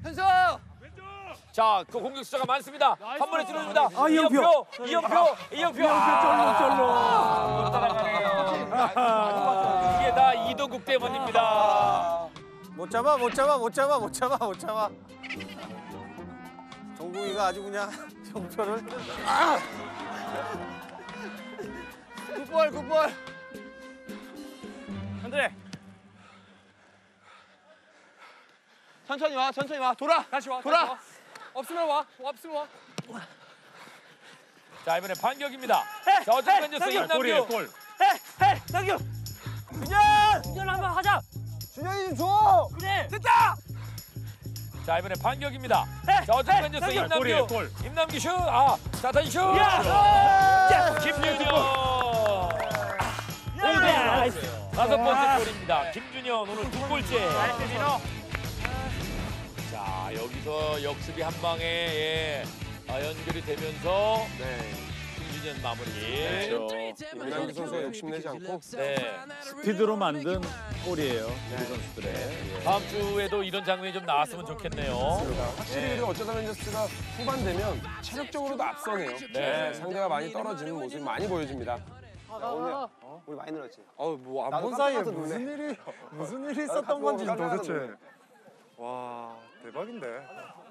현수! 자, 그 공격 숫자가 많습니다. 한 번에 찔러줍니다. 이영표. 이영표. 쫄로. 못 따라가네요. 이게 다 이동국 때문입니다. 못 잡아. 정국이가 아주 그냥 형표를. 굿볼. 현대. 천천히 와. 돌아. 다시 와. 없으면 와. 자, 이번에 반격입니다. 자, 어쨌든 던졌어 임남규. 남규. 준현 한번 하자. 준현이 좀 줘. 그래. 됐다. 자, 이번에 반격입니다. 자, 어쨌든 던졌어 임남규. 임남규 슛. 자, 다시 슛. 김준현. 다섯 번째 골입니다. 김준현 오늘 두 골째. 자, 여기서 역습이 한 방에 연결이 되면서 김준현 마무리. 임남규 선수가 욕심내지 않고 스피드로 만든 골이에요. 우리 선수들의. 다음 주에도 이런 장면이 좀 나왔으면 좋겠네요. 확실히 그리고 어쩌다 벤져스가 후반 되면 체력적으로도 앞서네요. 상대가 많이 떨어지는 모습이 많이 보여집니다. 우리 많이 늘었지. 뭐 안 본 사이에 무슨 일이 있었던 건지 도대체. 와, 대박인데.